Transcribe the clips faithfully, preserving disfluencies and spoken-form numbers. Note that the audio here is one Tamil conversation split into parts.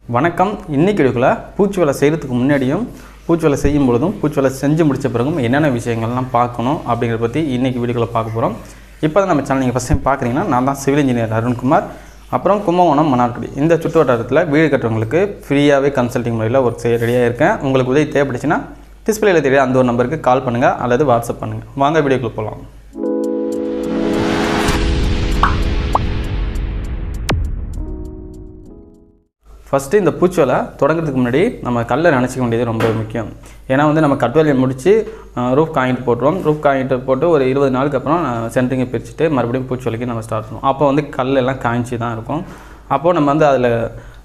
வணக்கம். இன்னைக்கு வீடியோல பூச்சி வேலை செய்கிறதுக்கு முன்னாடியும் பூச்சி வேலை செய்யும் பொழுதும் பூச்சி வேலை செஞ்சு முடிச்ச பிறகும் என்னென்ன விஷயங்கள்லாம் பார்க்கணும் அப்படிங்கிறத பற்றி இன்றைக்கி வீடியோவில் பார்க்க போகிறோம். இப்போ தான் நம்ம சேனல் நீங்கள் ஃபஸ்ட் டைம் பார்க்குறீங்கன்னா, நான் தான் சிவில் இன்ஜினியர் அருண்குமார். அப்புறம் கும்பகோணம் மன்னார்குடி இந்த சுற்று வட்டாரத்தில் வீடு கட்டுறவங்களுக்கு ஃப்ரீயாகவே கன்சல்டிங் முறையில் ஒர்க் செய்ய ரெடியாக இருக்கேன். உங்களுக்கு உதவி தேவைப்படுச்சுன்னா டிஸ்பிளேயில் தெரிய அந்த ஒரு நம்பருக்கு கால் பண்ணுங்கள் அல்லது வாட்ஸ்அப் பண்ணுங்கள். வாங்க வீடியோக்குள்ளே போகலாம். ஃபஸ்ட்டு இந்த பூச்சி வேலை தொடங்குறதுக்கு முன்னாடி நம்ம கல்லை நினச்சிக்க வேண்டியது ரொம்ப முக்கியம். ஏன்னா வந்து நம்ம கட் வேலையை முடித்து ரூஃப் காங்கிட்டு போட்டுருவோம். ரூஃப் காங்கிட்டு போட்டு ஒரு இருபது நாளுக்கு அப்புறம் சென்ட்ரிங்கை பிரிச்சுட்டு மறுபடியும் பூச்சி வேலைக்கு நம்ம ஸ்டார்ட் பண்ணுவோம். அப்போ வந்து கல் எல்லாம் காய்ச்சி தான் இருக்கும். அப்போது நம்ம வந்து அதில்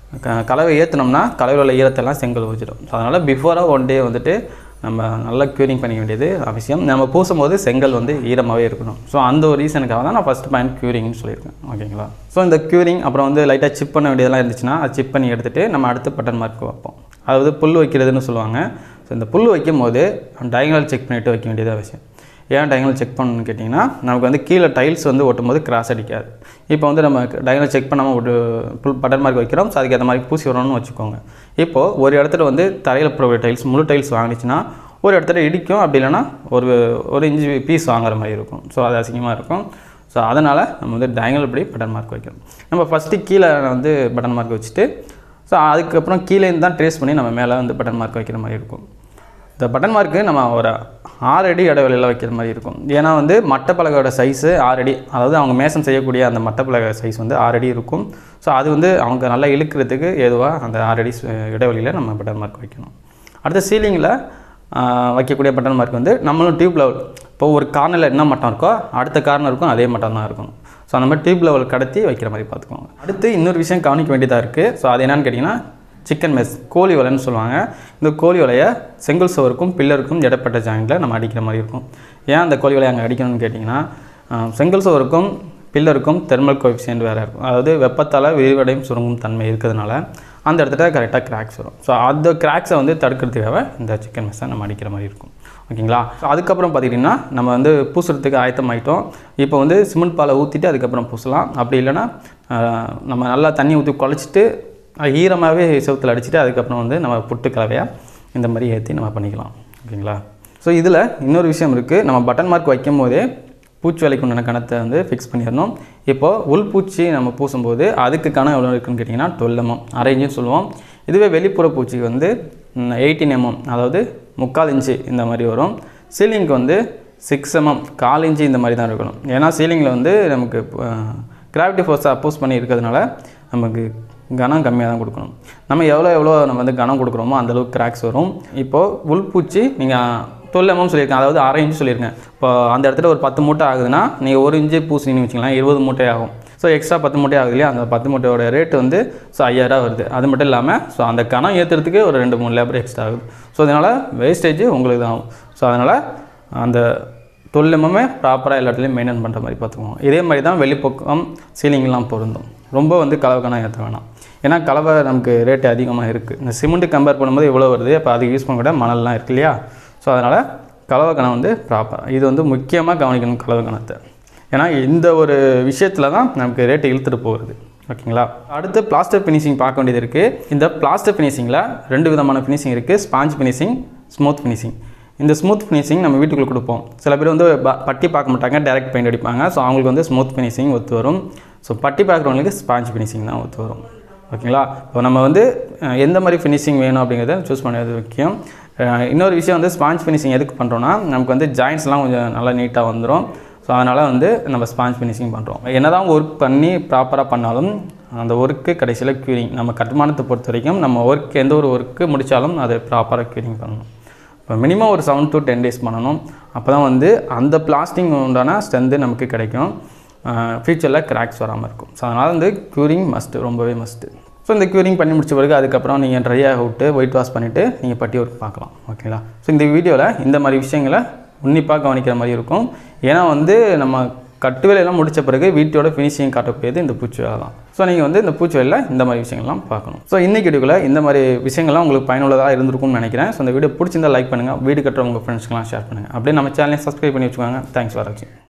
க கலவை ஏற்றினோம்னா கலவையில் உள்ள ஈரத்தெல்லாம் செங்கல் ஊற்றிடும். ஸோ அதனால் பிஃபோராக ஒன் டே வந்துட்டு நம்ம நல்லா க்யூரிங் பண்ணிக்க வேண்டியது அவசியம். நம்ம பூசும் போது செங்கல் வந்து ஈரமாகவே இருக்கணும். ஸோ அந்த ஒரு ரீசனுக்காக தான் நான் ஃபஸ்ட்டு பாயிண்ட் க்யூரிங்னு சொல்லியிருக்கேன். ஓகேங்களா? ஸோ இந்த க்யூரிங் அப்புறம் வந்து லைட்டாக சிப் பண்ண வேண்டியதெல்லாம் இருந்துச்சுன்னா அது சிப் பண்ணி எடுத்துகிட்டு நம்ம அடுத்து பட்டன் மார்க் வைப்போம். அதாவது புல் வைக்கிறதுன்னு சொல்லுவாங்க. ஸோ இந்த புல் வைக்கும் போது டயங்கனல் செக் பண்ணிவிட்டு வைக்க வேண்டியது அவசியம். ஏன் டயங்கனல் செக் பண்ணணும்னு கேட்டிங்கன்னா, நமக்கு வந்து கீழே டைல்ஸ் வந்து ஒட்டும் போது கிராஸ் அடிக்காது. இப்போ வந்து நம்ம டயங்கனல் செக் பண்ணாமல் ஒரு புல் பட்டன் மார்க் வைக்கிறோம். ஸோ அதுக்கு ஏற்ற மாதிரி பூசி வரணும்னு வச்சுக்கோங்க. இப்போது ஒரு இடத்துல வந்து தரையில் போகிற டைல்ஸ் முழு டைல்ஸ் வாங்கிச்சுன்னா ஒரு இடத்துல இடிக்கும். அப்படி இல்லைனா ஒரு ஒரு இன்ச்சு பீஸ் வாங்குற மாதிரி இருக்கும். ஸோ அது அசிங்கமாக இருக்கும். ஸோ அதனால் நம்ம வந்து டயங்கனல் படி பட்டன் மார்க் வைக்கணும். நம்ம ஃபஸ்ட்டு கீழே வந்து பட்டன் மார்க் வச்சுட்டு ஸோ அதுக்கப்புறம் கீழேருந்து தான் ட்ரேஸ் பண்ணி நம்ம மேலே வந்து பட்டன் மார்க் வைக்கிற மாதிரி இருக்கும். இந்த பட்டன் மார்க்கு நம்ம ஒரு ஆறு அடி இடைவெளியில் வைக்கிற மாதிரி இருக்கும். ஏன்னா வந்து மட்டப்பலகையோட சைஸு ஆறு அடி, அதாவது அவங்க மேசன் செய்யக்கூடிய அந்த மட்டப்பலகை சைஸ் வந்து ஆறு அடி இருக்கும். ஸோ அது வந்து அவங்க நல்லா இழுக்கிறதுக்கு ஏதுவாக அந்த ஆறு அடி இடைவெளியில் நம்ம பட்டன் மார்க் வைக்கணும். அடுத்த சீலிங்கில் வைக்கக்கூடிய பட்டன் மார்க் வந்து நம்மளும் டியூப் லெவல், இப்போ ஒரு கார்னரில் என்ன மட்டம் இருக்கோ அடுத்த கார்னருக்கும் அதே மட்டம் தான் இருக்கும். ஸோ அந்த மாதிரி டியூப் லெவல் கடத்தி வைக்கிற மாதிரி பார்த்துக்கோங்க. அடுத்து இன்னொரு விஷயம் கவனிக்க வேண்டியதாக இருக்குது. ஸோ அது என்னென்னு கேட்டிங்கன்னா, சிக்கன் மெஸ் கோழி வலைன்னு சொல்லுவாங்க. இந்த கோழி வலையை செங்கல் சுவருக்கும் பில்லருக்கும் இடப்பட்ட ஜாயிண்டில் நம்ம அடிக்கிற மாதிரி இருக்கும். ஏன் அந்த கோழி வலையை அங்கே அடிக்கணும்னு கேட்டிங்கன்னா, செங்கல் சுவருக்கும் பில்லருக்கும் தெர்மல் கோஎஃபிஷியன்ட் வேறு இருக்கும். அதாவது வெப்பத்தால் விரிவடையும் சுருங்கும் தன்மை இருக்கிறதுனால அந்த இடத்துல கரெக்டாக கிராக்ஸ் வரும். ஸோ அந்த கிராக்ஸை வந்து தடுக்கிறதுக்காக இந்த சிக்கன் மெஸ்ஸை நம்ம அடிக்கிற மாதிரி இருக்கும். ஓகேங்களா? ஸோ அதுக்கப்புறம் பார்த்திங்கன்னா, நம்ம வந்து பூசுறதுக்கு ஆயத்தமாயிட்டோம். இப்போ வந்து சிமெண்ட் பாலை ஊற்றிட்டு அதுக்கப்புறம் பூசலாம். அப்படி இல்லைனா நம்ம நல்லா தண்ணி ஊற்றி குழச்சிட்டு ஈரமாகவே செவத்தில் அடிச்சுட்டு அதுக்கப்புறம் வந்து நம்ம புட்டு கலவையாக இந்த மாதிரி ஏற்றி நம்ம பண்ணிக்கலாம். ஓகேங்களா? ஸோ இதில் இன்னொரு விஷயம் இருக்குது. நம்ம பட்டன் மார்க் வைக்கும் போதே பூச்சி வேலைக்கு உண்டான கணத்தை வந்து ஃபிக்ஸ் பண்ணிடணும். இப்போது உள் பூச்சி நம்ம பூசும்போது அதுக்கு கணம் எவ்வளோ இருக்குன்னு கேட்டிங்கன்னா டுவெல் எம்எம் அரேஞ்சுன்னு சொல்லுவோம். இதுவே வெளிப்புற பூச்சிக்கு வந்து எயிட்டீன் எம்எம், அதாவது முக்கால் இன்ச்சு இந்த மாதிரி வரும். சீலிங்க்கு வந்து சிக்ஸ் எம்எம் கால் இன்ச்சு இந்த மாதிரி தான் இருக்கணும். ஏன்னா சீலிங்கில் வந்து நமக்கு கிராவிட்டி ஃபோர்ஸை அப்போஸ் பண்ணி இருக்கிறதுனால நமக்கு கனம் கம்மியாக தான் கொடுக்கணும். நம்ம எவ்வளோ எவ்வளோ நம்ம வந்து கனம் கொடுக்குறோமோ அந்தளவுக்கு கிராக்ஸ் வரும். இப்போது உள்பூச்சி நீங்கள் டுவெல் எம்எம் சொல்லியிருக்கேன், அதாவது அரை இன்ச்சு சொல்லியிருக்கேன். இப்போ அந்த இடத்துல ஒரு பத்து மூட்டை ஆகுதுன்னா நீங்கள் ஒரு இன்ச்சு பூசினீங்கன்னு வச்சுக்கலாம், இருபது மூட்டை ஆகும். ஸோ எக்ஸ்ட்ரா பத்து மூட்டை ஆகுது இல்லையா? அந்த பத்து மூட்டையோட ரேட்டு வந்து ஸோ ஐயாயிரம் வருது. அது மட்டும் இல்லாமல் ஸோ அந்த கணம் ஏற்றுறதுக்கு ஒரு ரெண்டு மூணு லேபர் எக்ஸ்ட்ரா ஆகுது. ஸோ அதனால் வேஸ்டேஜ் உங்களுக்கு தான் ஆகும். ஸோ அதனால் அந்த டுவெல் எம்எம்மே ப்ராப்பராக எல்லா இடத்துலையும் மெயின்டைன் பண்ணுற மாதிரி பார்த்துக்குவோம். இதே மாதிரி தான் வெளிப்பக்கம் சீலிங்லாம் பொருந்தும். ரொம்ப வந்து கலவை கணம் ஏற்ற வேணாம். ஏன்னா கலவை நமக்கு ரேட்டு அதிகமாக இருக்குது. இந்த சிமெண்ட்டு கம்பேர் பண்ணும்போது எவ்வளோ வருது, அப்போ அதுக்கு யூஸ் பண்ண கூட மணல்லாம் இருக்கு இல்லையா? ஸோ அதனால் கலவை கணம் வந்து ப்ராப்பர், இது வந்து முக்கியமாக கவனிக்கணும் கலவை கணத்தை. ஏன்னா இந்த ஒரு விஷயத்தில் தான் நமக்கு ரேட்டு இழுத்துட்டு போகுது. ஓகேங்களா? அடுத்து பிளாஸ்டர் ஃபினிஷிங் பார்க்க வேண்டியது இருக்குது. இந்த பிளாஸ்டர் ஃபினிஷிங்கில் ரெண்டு விதமான ஃபினிஷிங் இருக்குது. Sponge finishing, smooth finishing. இந்த ஸ்மூத் ஃபினிஷிங் நம்ம வீட்டுக்குள்ளே கொடுப்போம். சில பேர் வந்து பட்டி பார்க்க மாட்டாங்க, டைரக்ட் பெயிண்ட் அடிப்பாங்க. ஸோ அவங்களுக்கு வந்து ஸ்மூத் ஃபினிஷிங் ஒத்து வரும். ஸோ பட்டி பார்க்குறவங்களுக்கு ஸ்பாஞ்ச் ஃபினிஷிங் தான் ஒத்து வரும். ஓகேங்களா? இப்போ நம்ம வந்து எந்த மாதிரி ஃபினிஷிங் வேணும் அப்படிங்கிறத சூஸ் பண்ணுறது முக்கியம். இன்னொரு விஷயம் வந்து ஸ்பாஞ்ச் ஃபினிஷிங் எதுக்கு பண்ணுறோன்னா, நமக்கு வந்து ஜாயின்ட்ஸ்லாம் கொஞ்சம் நல்லா நீட்டாக வந்துடும். ஸோ அதனால் வந்து நம்ம ஸ்பாஞ்ச் ஃபினிஷிங் பண்ணுறோம். என்ன தான் ஒர்க் பண்ணி ப்ராப்பராக பண்ணாலும் அந்த ஒர்க்கு கடைசியில் க்யூரிங், நம்ம கட்டுமானத்தை பொறுத்த வரைக்கும் நம்ம ஒர்க் எந்த ஒரு ஒர்க்கு முடித்தாலும் அதை ப்ராப்பராக க்யூரிங் பண்ணணும். இப்போ மினிமம் ஒரு செவன் டு டென் டேஸ் பண்ணணும். அப்போ தான் வந்து அந்த பிளாஸ்டிங் உண்டான ஸ்ட்ரென்த்து நமக்கு கிடைக்கும். ஃபியூச்சரில் கிராக்ஸ் வராமல் இருக்கும். ஸோ அதனால் வந்து க்யூரிங் மஸ்ட்டு, ரொம்பவே மஸ்ட்டு. ஸோ இந்த க்யூரிங் பண்ணி முடிச்ச பிறகு அதுக்கப்புறம் நீங்கள் ட்ரை ஆக விட்டு ஒயிட் வாஷ் பண்ணிவிட்டு நீங்கள் பட்டி ஒர்க் பார்க்கலாம். ஓகேங்களா? ஸோ இந்த வீடியோவில் இந்த மாதிரி விஷயங்களை உன்னிப்பாக கவனிக்கிற மாதிரி இருக்கும். ஏன்னா வந்து நம்ம கட்டு வேலையெல்லாம் முடித்த பிறகு வீட்டோட ஃபினிஷிங் காட்டக்கூடியது இந்த பூச்சி வேலை தான். ஸோ நீங்கள் வந்து இந்த பூச்சி வேலையில் இந்த மாதிரி விஷயங்கள்லாம் பார்க்கணும். ஸோ இன்றைக்கி வீடியோவில் இந்த மாதிரி விஷயங்கள்லாம் உங்களுக்கு பயனுள்ளதாக இருந்திருக்கும்னு நினைக்கிறேன். ஸோ இந்த வீடியோ பிடிச்சிருந்தால் லைக் பண்ணுங்கள், வீடு கட்டுற உங்கள் ஃப்ரெண்ட்ஸ்க்கெலாம் ஷேர் பண்ணுங்கள். அப்படியே நம்ம சேனலை சப்ஸ்கிரைப் பண்ணி வச்சுக்கோங்க. தேங்க்ஸ் ஃபார் வாட்சிங்.